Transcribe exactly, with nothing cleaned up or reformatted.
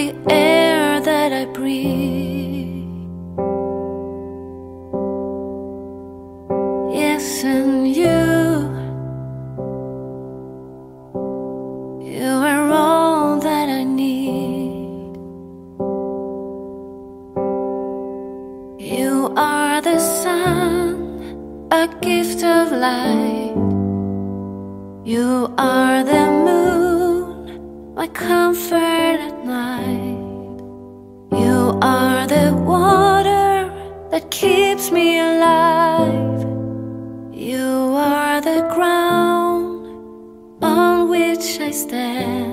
the air that I breathe. Yes, and you, you are all that I need. You are the sun, a gift of light. You are the moon, my comfort at night. You are the water that keeps me alive. You are the ground on which I stand.